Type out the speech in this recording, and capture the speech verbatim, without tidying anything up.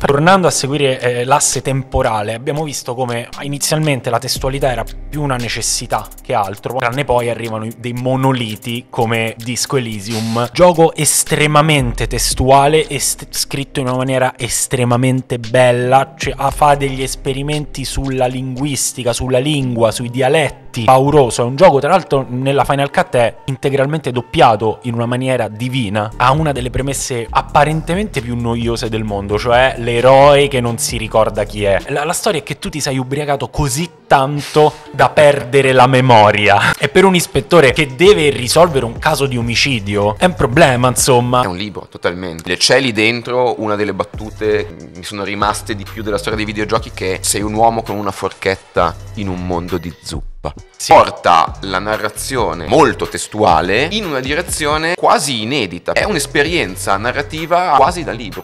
Tornando a seguire eh, l'asse temporale, abbiamo visto come inizialmente la testualità era più una necessità che altro, tranne poi arrivano dei monoliti come Disco Elysium, gioco estremamente testuale e scritto in una maniera estremamente bella, cioè fa degli esperimenti sulla linguistica, sulla lingua, sui dialetti, pauroso. È un gioco, tra l'altro, nella Final Cut è integralmente doppiato in una maniera divina, ha una delle premesse apparentemente più noiose del mondo, cioè l'eroe che non si ricorda chi è. La, la storia è che tu ti sei ubriacato così tanto da perdere la memoria, e per un ispettore che deve risolvere un caso di omicidio è un problema, insomma. È un libro, totalmente. C'è lì dentro una delle battute che mi sono rimaste di più della storia dei videogiochi, che sei un uomo con una forchetta in un mondo di zuppa. Sì. Porta la narrazione molto testuale in una direzione quasi inedita. È un'esperienza narrativa quasi da libro.